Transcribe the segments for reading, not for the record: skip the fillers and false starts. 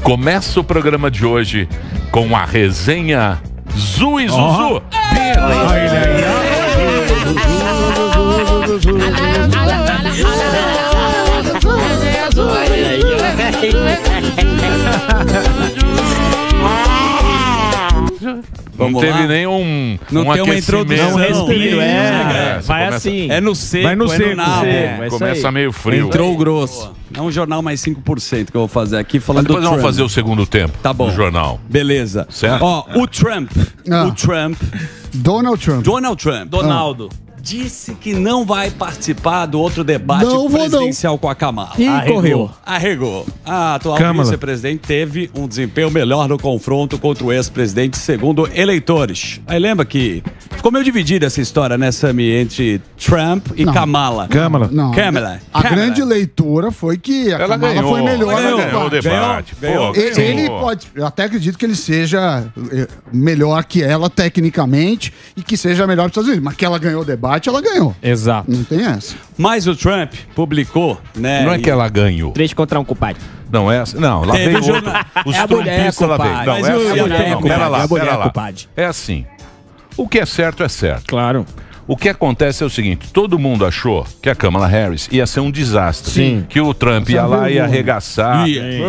Começa o programa de hoje com a resenha Zu e Zuzu. Não teve nenhum introdução. Um respiro, vai começa, assim. É no seco, vai no seco. no nabo. Começa meio frio. Entrou grosso. É um jornal mais 5% que eu vou fazer aqui, falando Depois do vamos Trump. fazer o segundo tempo Tá bom. do jornal. Beleza. Certo? Ó, o Trump, Donald Trump. Donaldo. disse que não vai participar do outro debate presidencial com a Kamala. Arregou. A atual vice-presidente teve um desempenho melhor no confronto contra o ex-presidente, segundo eleitores. Aí lembra que ficou meio dividida essa história, né, Sami, entre Trump e Kamala. Não. A grande leitura foi que a Kamala foi melhor no debate. Ele pode, eu até acredito que ele seja melhor que ela tecnicamente e que seja melhor para os Estados Unidos. Mas que ela ganhou o debate, ela ganhou. Exato. Não tem essa. Mas o Trump publicou, né? Não é que ela ganhou. 3 contra 1, compadre. Não, essa. Não, lá vem outro. Os trumpistas lá vem. Não, Mas pera lá. compadre. É assim. O que é certo é certo. Claro. O que acontece é o seguinte, todo mundo achou que a Kamala Harris ia ser um desastre. Sim. Que o Trump ia lá, ia arregaçar,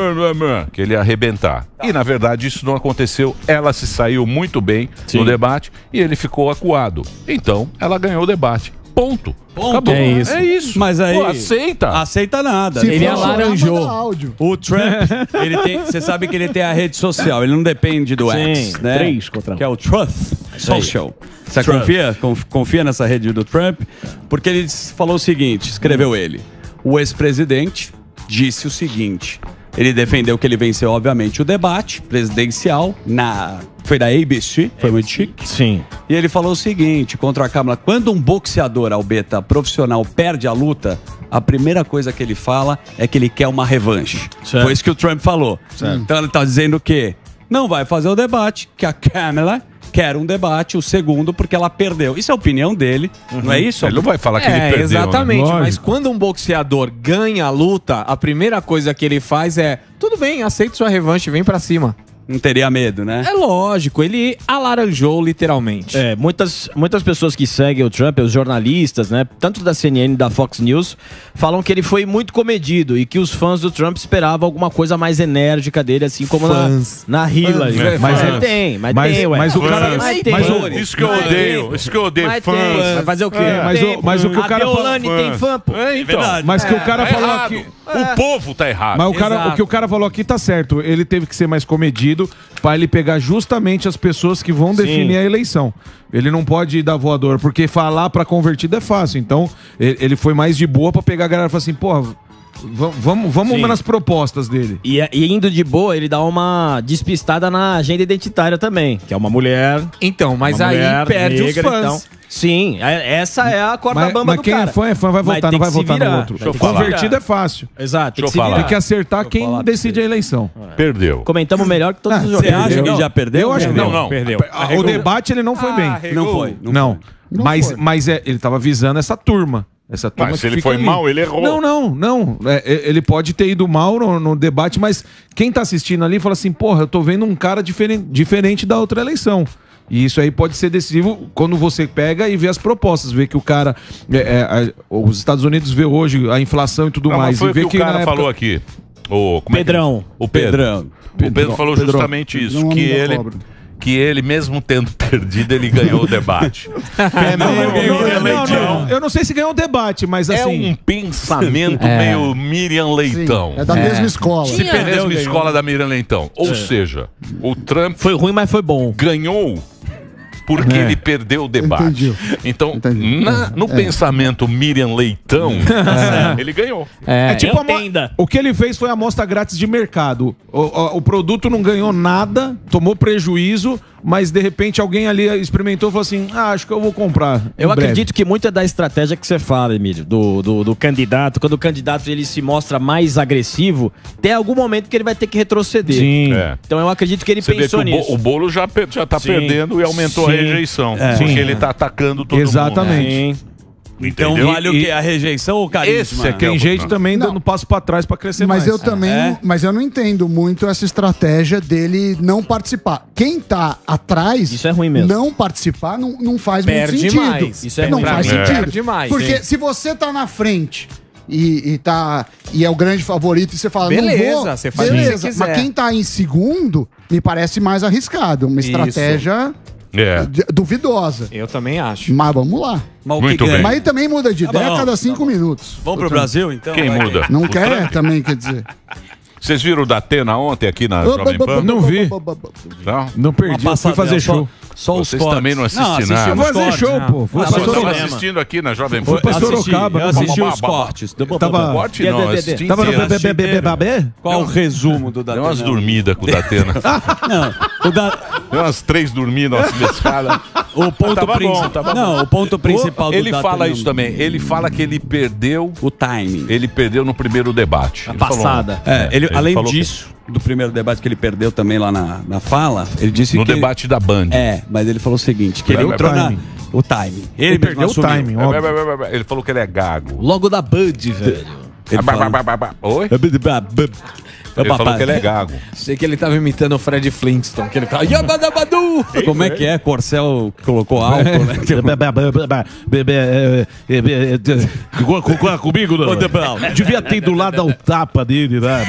que ele ia arrebentar. E, na verdade, isso não aconteceu. Ela se saiu muito bem no debate e ele ficou acuado. Então, ela ganhou o debate. Ponto. Acabou. É isso. Mas aí... Pô, aceita. Aceita nada. Se Ele for chorar, alaranjou. manda áudio. O Trump, ele tem... Você sabe que ele tem a rede social. Ele não depende do X, né? 3 contra 1. Que é o Truth Social. Você confia nessa rede do Trump? Porque ele falou o seguinte, escreveu ele. O ex-presidente disse o seguinte... Ele defendeu que ele venceu, obviamente, o debate presidencial foi da ABC, foi muito chique. Sim. E ele falou o seguinte, contra a Kamala, quando um boxeador, Albeta, profissional, perde a luta, a primeira coisa que ele fala é que ele quer uma revanche. Certo. Foi isso que o Trump falou. Certo. Então ele está dizendo que não vai fazer o debate, que a Kamala quer um debate, o segundo, porque ela perdeu. Isso é a opinião dele, não é isso? Ele não vai falar que ele perdeu. Exatamente, né? mas quando um boxeador ganha a luta, a primeira coisa que ele faz é: tudo bem, aceita sua revanche, vem pra cima. Não teria medo, né? É lógico, ele alaranjou literalmente. Muitas pessoas que seguem o Trump, os jornalistas, né, tanto da CNN e da Fox News, falam que ele foi muito comedido e que os fãs do Trump esperavam alguma coisa mais enérgica dele, assim como na Hillary. Mas o cara... Isso que eu odeio. Isso que eu odeio. Fãs. Vai fazer o quê? Mas o que o cara falou... tem fã, pô. Mas que o cara falou aqui... O povo tá errado. Mas o que o cara falou aqui tá certo. Ele teve que ser mais comedido para ele pegar justamente as pessoas que vão definir a eleição. Ele não pode dar voador, porque falar para convertido é fácil. Então, ele foi mais de boa para pegar a galera e falar assim, porra, vamos nas propostas dele. E indo de boa, ele dá uma despistada na agenda identitária também, que é uma mulher. Então, mas aí perde os fãs. Então, sim, essa é a corda bamba do cara. Mas quem é fã vai votar, não vai votar no outro. Convertido é fácil. Exato, tem que acertar quem decide a eleição. Perdeu. Comentamos melhor que todos os Você jornais. acha que já perdeu? Eu acho que não. Perdeu. O debate ele não foi bem. Não foi. Mas ele tava visando essa turma. Essa turma Mas se ele foi mal, ele errou. Não. Ele pode ter ido mal no debate, mas quem tá assistindo ali fala assim, porra, eu tô vendo um cara diferente da outra eleição. E isso aí pode ser decisivo quando você pega e vê as propostas, vê que o cara... os Estados Unidos vê hoje a inflação e tudo mais. Foi e vê o que o cara falou aqui. O Pedrão. O Pedro falou justamente isso, que ele, mesmo tendo perdido, ele ganhou o debate. Eu não sei se ganhou o debate, mas assim... É um pensamento meio Miriam Leitão. Sim, é da mesma escola. Se perdeu a mesma escola da Miriam Leitão. Ou seja, o Trump... Foi ruim, mas foi bom. Ganhou porque ele perdeu o debate. Então, no pensamento Miriam Leitão, ele ganhou. Tipo o que ele fez foi amostra grátis de mercado. O produto não ganhou nada, tomou prejuízo, mas de repente alguém ali experimentou e falou assim, acho que eu vou comprar. Eu acredito que muito é da estratégia que você fala, Emílio, do candidato. Quando o candidato ele se mostra mais agressivo, tem algum momento que ele vai ter que retroceder. Sim. Então eu acredito que ele pensou nisso. O Bolo já tá perdendo e aumentou a rejeição. Porque ele tá atacando todo mundo. Exatamente. Então Entendeu? vale o quê? A rejeição ou o carisma? Esse é que Tem gente também dando passo pra trás pra crescer Mas mais. eu também, mas eu não entendo muito essa estratégia dele não participar. Quem tá atrás, Isso é ruim mesmo. não participar não faz Perde muito sentido. mais. Isso é não ruim. faz Pra mim, sentido. perde mais. Porque Sim. se você tá na frente e é o grande favorito e você fala, Beleza, não vou, você faz o que beleza. você quiser. Mas quem tá em segundo me parece mais arriscado, uma estratégia duvidosa. Eu também acho. Mas vamos lá. Mas o Muito que bem. Mas aí também muda de ideia bom, a cada tá 5 minutos. Vamos pro Brasil, então? Quem Vai. muda? Não O quer Trump? também, quer dizer. Vocês viram o da Atena ontem aqui na Jovem Pan? Não vi. Não? Não perdi, eu fui fazer show. Só os Vocês cortes. também não assistem nada. assistimos Vou fazer cortes, show, não. pô. Fui Eu pra estava Sorocaba. assistindo aqui na Jovem Pan. Foi pra Sorocaba. Eu assisti Babá, os babá. cortes. Tava... Corte não, assisti Tava no inteiro. BBB? Qual o resumo do Deu Datena? umas dormidas com o Datena. Não, Deu umas 3 dormidas, umas mescadas. o ponto Tava bom, principal. tava bom. Não, o ponto principal do Ele Datena fala isso também. Ele fala que ele perdeu. O timing. Ele perdeu no primeiro debate. Ele passada. falou, Ele, além falou disso, do primeiro debate que ele perdeu também lá na fala, ele disse no que... debate da Band. Mas ele falou o seguinte, que ele Perdeu entrou o na... timing. O timing. Ele perdeu o assumiu. timing, óbvio. Ele falou que ele é gago. Logo da Band, velho. Ele falou- Oi? Ele falou que ele é gago. Sei que ele tava imitando o Fred Flintstone, que ele tava... Yabadabadu! Como é que é? Corcel colocou álcool, né? Comigo, não. Devia ter ido lá dar o tapa dele, nada.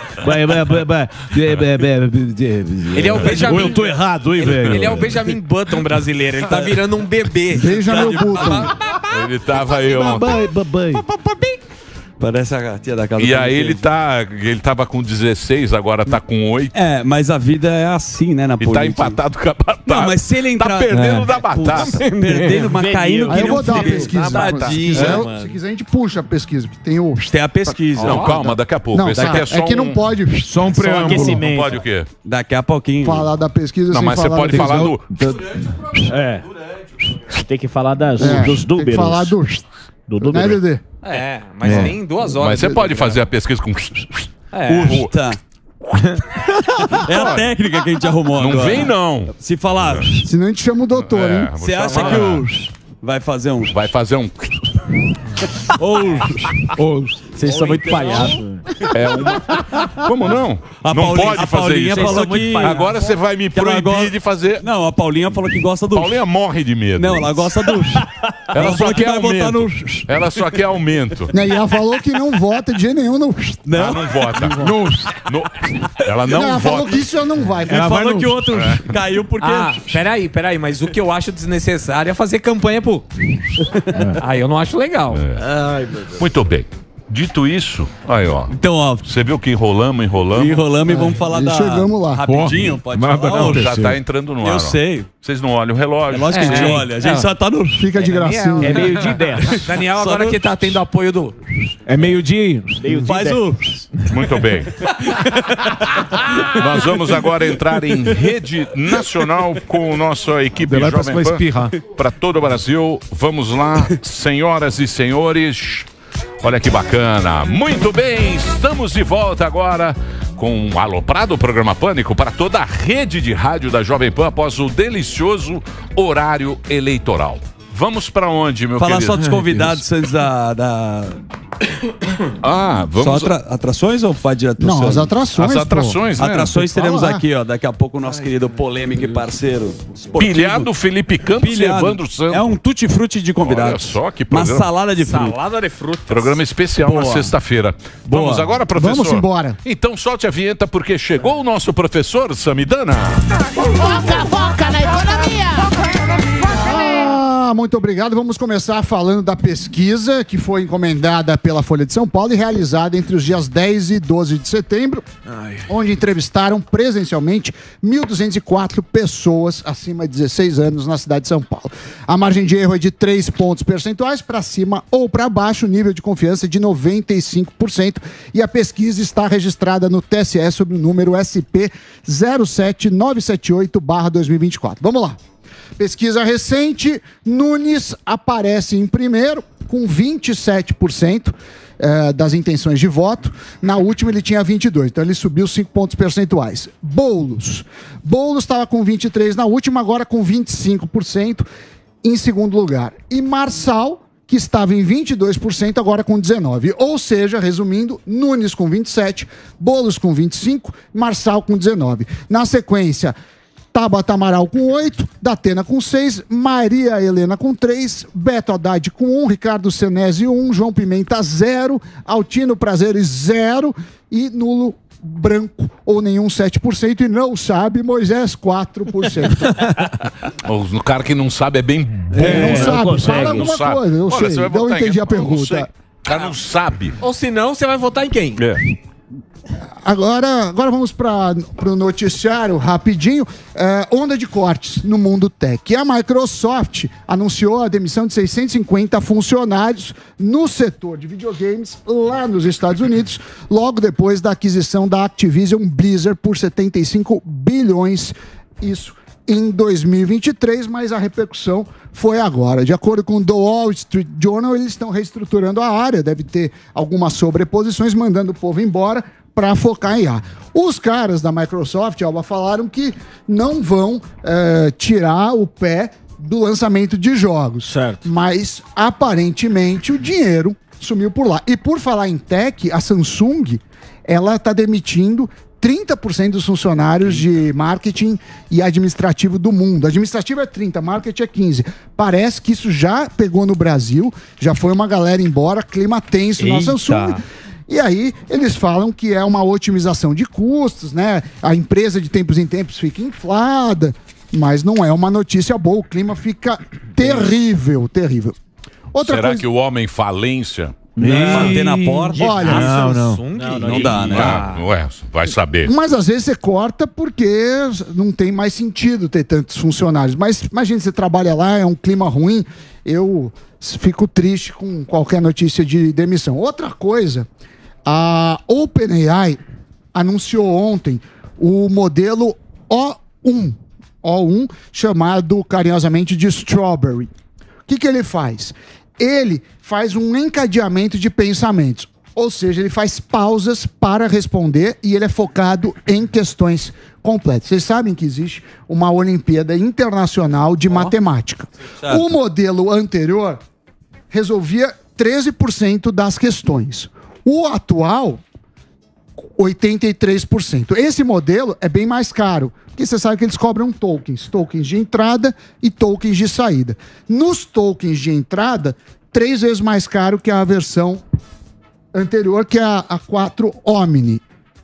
Ele é o Benjamin... Ou eu tô errado, hein, velho? Ele é o Benjamin Button brasileiro, ele tá virando um bebê. Benjamin Button. Ele tava aí ontem. Babai. Parece a tia da casa. E do aí ele tava com 16, agora tá com 8. Mas a vida é assim, né, na E política. tá empatado com a batata. Não, mas se ele entrar... Tá perdendo da batata. Perdendo, mas caindo Aí que eu vou dar uma nem um pesquisa. Tadinho, Se quiser, mano. se quiser, a gente puxa a pesquisa. Porque tem o. Tem a pesquisa. Não, calma, daqui a pouco. Não, Esse tá, aqui é só que não pode Só um preâmbulo. aquecimento. Não pode o quê? Daqui a pouquinho. falar da pesquisa Não, sem mas você falar pode da falar pesquisa. do... É. Tem que falar dos Tem números. que falar do. Do Né, número. Dedê? Mas tem 2 horas. Mas você pode fazer a pesquisa com... Tá. É a técnica que a gente arrumou Não agora. vem, não. Se falar... Senão a gente chama o doutor, hein? vou Você acha chamar. que o... Vai fazer um... Vai fazer um... Vocês são muito palhaços. É uma... Como não? A Não Paulinha- pode a fazer Paulinha isso. falou que... Agora você vai me ela proibir gosta- de fazer... Não, a Paulinha falou que gosta do... Paulinha morre de medo. Não, ela gosta do... Ela só falou que quer vai votar aumento. no... Ela só quer aumento. Né, e ela falou que não vota de jeito nenhum no. Ela não vota. Ela não ela falou vota. que isso ela não vai. Ela Vai falou no- que o outro caiu porque... Ah, peraí, mas o que eu acho desnecessário é fazer campanha pro... Aí eu não acho legal. Muito bem. Dito isso, aí ó. Então, ó, Você viu que enrolamos. enrolamos e vamos falar e da... chegamos lá. Rapidinho, pode nada falar? Não, aconteceu. já tá entrando no ar. Eu ó. sei. Vocês não olham o relógio. É lógico que a gente olha. A gente só tá no... Fica de gracinha. É meio-dia e 10. Daniel, Só agora no- que tá tendo apoio do... É meio-dia. Faz o... Muito bem. Nós vamos agora entrar em rede nacional com a nossa equipe Vai pra Jovem espirrar. Pan para todo o Brasil. Vamos lá, senhoras e senhores. Olha que bacana. Muito bem, estamos de volta agora com o Aloprado, o programa Pânico, para toda a rede de rádio da Jovem Pan após o delicioso horário eleitoral. Vamos para onde, meu Falar querido? só dos convidados antes da... Ah, vamos... Só atrações ou vai direto pro Não, seu? as atrações. As atrações, né? Atrações teremos Fala lá. aqui, ó. Daqui a pouco o nosso querido polêmico e parceiro esportivo. Pilhado, Felipe Campos Pilhado. e Evandro Santos. É um tutti-frutti de convidados. Olha só que Uma programa. salada de fruta. Salada de frutas. Programa especial na Boa. sexta-feira. Boa. Vamos agora, professor? Vamos embora. Então solte a vinheta porque chegou o nosso professor Samidana. Foca na economia. Ah, muito obrigado. Vamos começar falando da pesquisa que foi encomendada pela Folha de São Paulo e realizada entre os dias 10 e 12 de setembro, onde entrevistaram presencialmente 1.204 pessoas acima de 16 anos na cidade de São Paulo. A margem de erro é de 3 pontos percentuais para cima ou para baixo, nível de confiança de 95%, e a pesquisa está registrada no TSE sob o número SP 07978/2024. Vamos lá. Pesquisa recente, Nunes aparece em primeiro, com 27% das intenções de voto. Na última ele tinha 22%, então ele subiu 5 pontos percentuais. Boulos estava com 23% na última, agora com 25% em segundo lugar. E Marçal, que estava em 22%, agora com 19%. Ou seja, resumindo, Nunes com 27%, Boulos com 25%, Marçal com 19%. Na sequência, Tabata Amaral com 8%, Datena com 6%, Maria Helena com 3%, Beto Haddad com 1%, Ricardo Senesi 1%, João Pimenta 0%, Altino Prazeres 0% e nulo branco ou nenhum 7% e não sabe Moisés 4%. O cara que não sabe é bem bom. Não sabe, fala alguma coisa, eu Olha, sei, não entendi a pergunta. O cara não sabe. Ou se não, você vai votar em quem? Agora vamos para o noticiário rapidinho. Onda de cortes no mundo tech. A Microsoft anunciou a demissão de 650 funcionários no setor de videogames lá nos Estados Unidos, logo depois da aquisição da Activision Blizzard por 75 bilhões. Isso em 2023, mas a repercussão foi agora. De acordo com o The Wall Street Journal, eles estão reestruturando a área, deve ter algumas sobreposições, mandando o povo embora para focar em IA. Os caras da Microsoft, Alba, falaram que não vão tirar o pé do lançamento de jogos. Certo. Mas, aparentemente, o dinheiro sumiu por lá. E por falar em tech, a Samsung, ela está demitindo 30% dos funcionários de marketing e administrativo do mundo. Administrativo é 30%, marketing é 15%. Parece que isso já pegou no Brasil, já foi uma galera embora, clima tenso na Samsung. E aí, eles falam que é uma otimização de custos, né? A empresa de tempos em tempos fica inflada, mas não é uma notícia boa. O clima fica terrível, terrível. Será que o homem falência... Bater na porta? Olha, não dá, né? Ué, vai saber. Mas às vezes você corta porque não tem mais sentido ter tantos funcionários. Mas imagina, você trabalha lá, é um clima ruim, eu fico triste com qualquer notícia de demissão. Outra coisa, a OpenAI anunciou ontem o modelo O1, chamado carinhosamente de Strawberry. O que ele faz? Ele faz um encadeamento de pensamentos, ou seja, ele faz pausas para responder e ele é focado em questões completas. Vocês sabem que existe uma Olimpíada Internacional de Matemática. Certo. O modelo anterior resolvia 13% das questões. O atual, 83%. Esse modelo é bem mais caro, porque você sabe que eles cobram tokens de entrada e tokens de saída. Nos tokens de entrada, 3 vezes mais caro que a versão anterior, que é a 4 Omni.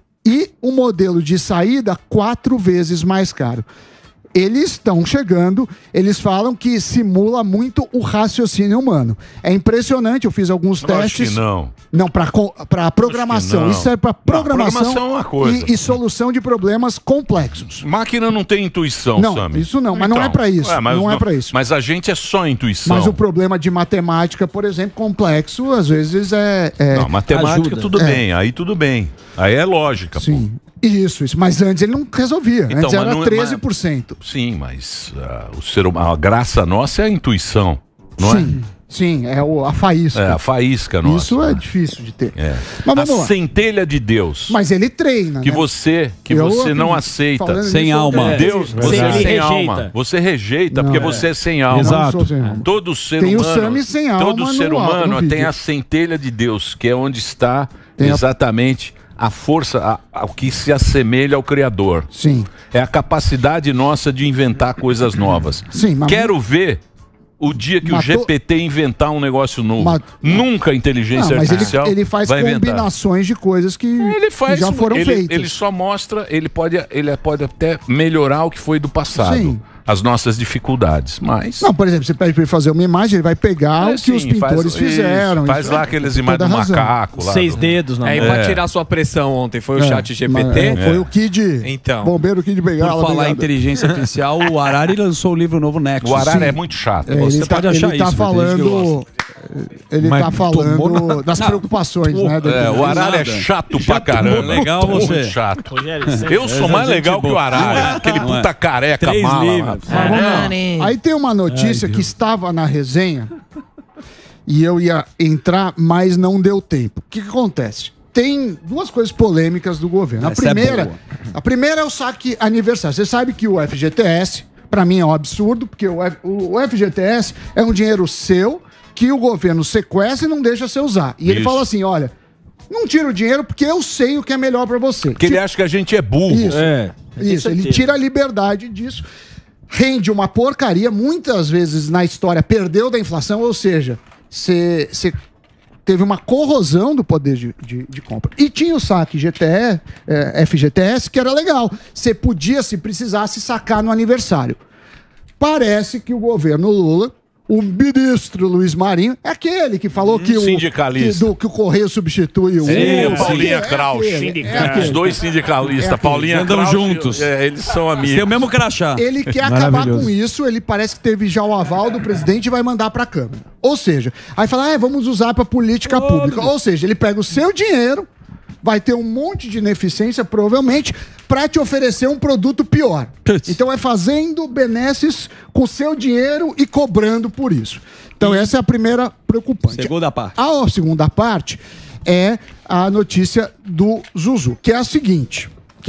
E o modelo de saída, 4 vezes mais caro. Eles estão chegando, eles falam que simula muito o raciocínio humano. É impressionante, eu fiz alguns testes. Acho que não. Não, para programação. Isso é para programação, programação é uma coisa. E solução de problemas complexos. Máquina não tem intuição, Não, Sami. isso não, mas não é para isso. Não é para isso. Mas a gente é só intuição. Mas o problema de matemática, por exemplo, complexo, às vezes Não, matemática ajuda. tudo bem, aí tudo bem. Aí é lógica, Sim. Isso. Mas antes ele não resolvia. Então, antes mas era não é- 13%. Sim, mas o ser humano, a graça nossa é a intuição, não é? Sim, é a faísca. É a faísca nossa. Isso é difícil de ter. É. Mas vamos A lá. centelha de Deus. Mas ele treina, que né? você Eu não acredito. aceita. Falando Sem nisso, alma. Deus, você Ele é sem rejeita. alma. Você rejeita Não, porque é. você é sem alma. Eu não sou sem alma. Todo ser Tem o humano, Sami sem alma todo no ser áudio, humano no tem vídeo. a centelha de Deus, que é onde está Tem a- exatamente a força, ao que se assemelha ao Criador. Sim. É a capacidade nossa de inventar coisas novas. Sim, mas- Quero ver o dia que o GPT inventar um negócio novo. Nunca a inteligência Não, mas artificial ele faz vai inventar. combinações de coisas que já foram feitas. Ele só mostra, ele pode até melhorar o que foi do passado. Sim. As nossas dificuldades, mas... Não, por exemplo, você pede para ele fazer uma imagem, ele vai pegar o que sim, os pintores fizeram. Faz Isso lá é aqueles toda imagens do razão. macaco lá. 6 dedos na Aí mão. pra tirar sua pressão ontem foi o chat GPT. Foi o Kid, Então. bombeiro Kid Bengala. Por falar em obrigado. inteligência artificial, o Harari lançou o livro novo Nexus. O Arara Sim. é muito chato. Você pode achar ele tá isso, mas tem gente que falando... Ele Mas tá tomou falando das preocupações, né? O Arara é nada. chato pra caramba. legal Muito você. chato. Rogério, Eu sou mais gente legal que o boa. Arara. Aquele Não é. puta careca 3 mala. livros. rapaz. Mas vamos lá. Aí tem uma notícia que estava na resenha e eu ia entrar, mas não deu tempo. O que acontece? Tem duas coisas polêmicas do governo. Essa é boa. A primeira é o saque aniversário. Você sabe que o FGTS, para mim é um absurdo, porque o FGTS é um dinheiro seu que o governo sequestra e não deixa você usar. E ele Isso. fala assim, olha, não tira o dinheiro porque eu sei o que é melhor pra você. Porque ele acha que a gente é burro. Isso, isso, ele tira a liberdade disso, rende uma porcaria, muitas vezes na história perdeu da inflação, ou seja, você teve uma corrosão do poder de compra. E tinha o saque GTE, FGTS, que era legal. Você podia, se precisasse, sacar no aniversário. Parece que o governo Lula, o ministro Luiz Marinho, é aquele que falou que sindicalista. que o Correio substitui o... Paulinha Kraus. Os dois sindicalistas, Paulinha Andam Kraus, juntos. Eles são amigos. Tem o mesmo crachá. Ele quer acabar com isso, ele parece que teve já o aval do presidente e vai mandar pra Câmara. Ou seja, aí fala, vamos usar pra política pública. Ou seja, ele pega o seu dinheiro, vai ter um monte de ineficiência, provavelmente, pra te oferecer um produto pior. Então é fazendo benesses com seu dinheiro e cobrando por isso. Então essa é a primeira preocupante. Segunda parte. A segunda parte é a notícia do Zuzu, que é a seguinte,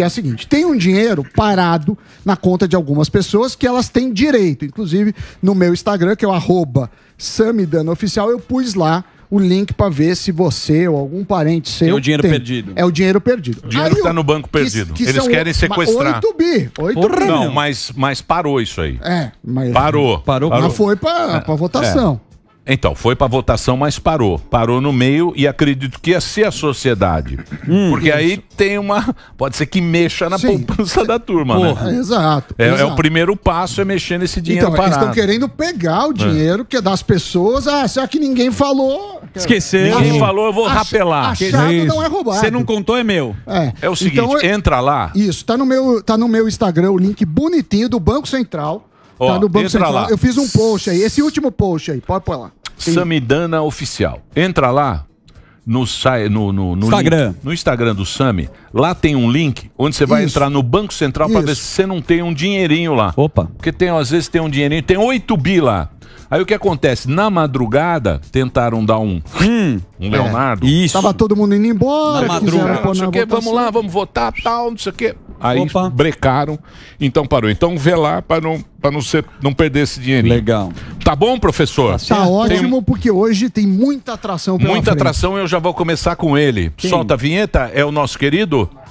tem um dinheiro parado na conta de algumas pessoas que elas têm direito. Inclusive, no meu Instagram, que é o @samidanaoficial, eu pus lá o link pra ver se você ou algum parente seu tem o dinheiro perdido. É o dinheiro perdido. O dinheiro tá no banco perdido. Eles querem sequestrar. 8 bi. Não, mas parou isso aí. Mas Parou. Mas foi pra votação. Então, foi pra votação, mas parou. Parou no meio e acredito que ia ser a sociedade. Porque aí tem uma... Pode ser que mexa na poupança da turma, né? Exato. É o primeiro passo, é mexer nesse dinheiro então, parado. Eles estão querendo pegar o dinheiro que é das pessoas. Será que ninguém falou? Esqueceu. Ninguém falou, eu vou rapelar. Achado não é roubado. Você não contou, é meu. É o seguinte, entra lá. Isso, tá no meu Instagram, o link bonitinho do Banco Central. Tá no Banco Central. Lá. Eu fiz um post aí, esse último post aí, pode pôr lá. Samidana Oficial. Entra lá no Instagram. Link, no Instagram do Sami. Lá tem um link onde você vai entrar no Banco Central para ver se você não tem um dinheirinho lá. Opa. Porque às vezes tem um dinheirinho, tem 8 bi lá. Aí o que acontece? Na madrugada, tentaram dar um Leonardo. Isso. Tava todo mundo indo embora. Na madrugada. Não sei o quê, vamos lá, vamos votar, tal, não sei o quê. Aí brecaram, então parou. Então vê lá para não perder esse dinheirinho. Legal. Tá bom, professor? Tá ótimo, porque hoje tem muita atração pela Muita frente. atração, eu já vou começar com ele. Solta a vinheta, é o nosso querido